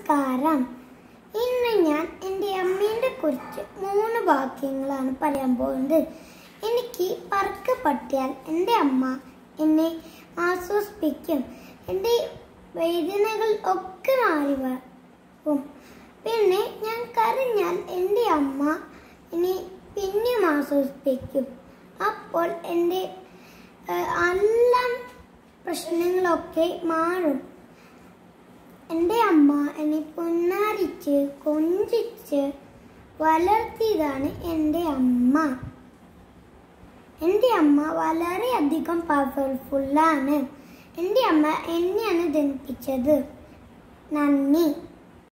നമസ്കാരം. ഇന്ന് ഞാൻ എൻ്റെ അമ്മേനെ കുറിച്ച് 3 വാക്യങ്ങളാണ് പറയാൻ പോകുന്നത്. എനിക്ക് പറക്ക് പറ്റിയാൽ എൻ്റെ അമ്മ എന്നെ ആശ്വസിപ്പിക്കും. എൻ്റെ വേദനകൾ ഒക്കെ മാറിവരും. പിന്നെ ഞാൻ കരഞ്ഞാൽ എൻ്റെ അമ്മ എന്നെ പിന്നെയും ആശ്വസിപ്പിക്കും. അപ്പോൾ എൻ്റെ എല്ലാ പ്രശ്നങ്ങളൊക്കെ മാറും. എൻ്റെ അമ്മ എന്നെ പൊന്നാരിച്ച് കൊഞ്ചിച്ച് വളർത്തിയതാണ് എൻ്റെ അമ്മ. എൻ്റെ അമ്മ വളരെയധികം പവർഫുള്ളാണ്. എൻ്റെ അമ്മ എന്നെയാണ് ജനിപ്പിച്ചത്. നന്ദി.